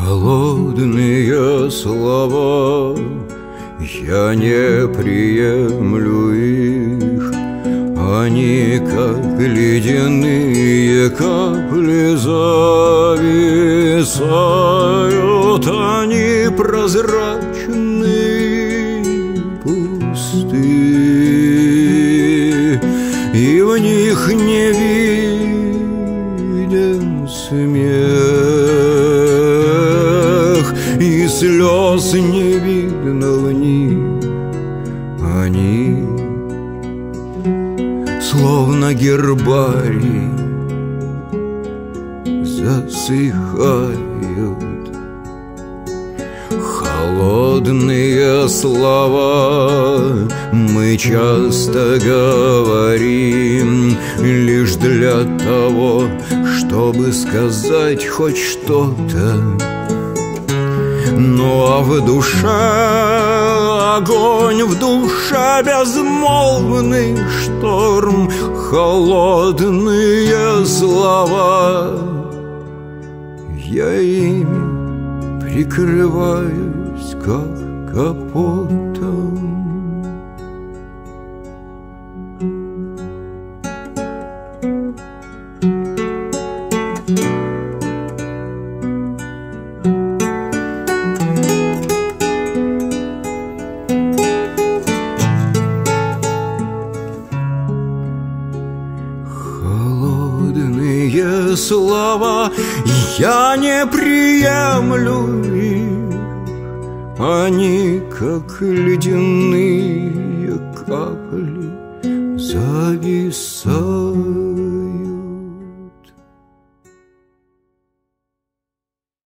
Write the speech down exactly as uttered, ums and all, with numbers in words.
Холодные слова, я не приемлю их. Они, как ледяные капли, зависают. Они прозрачны, пусты, и в них не виден смех, и слез не видно в них. Они словно гербарий засыхают. Холодные слова мы часто говорим лишь для того, чтобы сказать хоть что-то. Ну а в душе огонь, в душе безмолвный шторм. Холодные слова, я ими прикрываюсь, как капотом. Холодные слова, я не приемлю их. Они, как ледяные капли, зависают.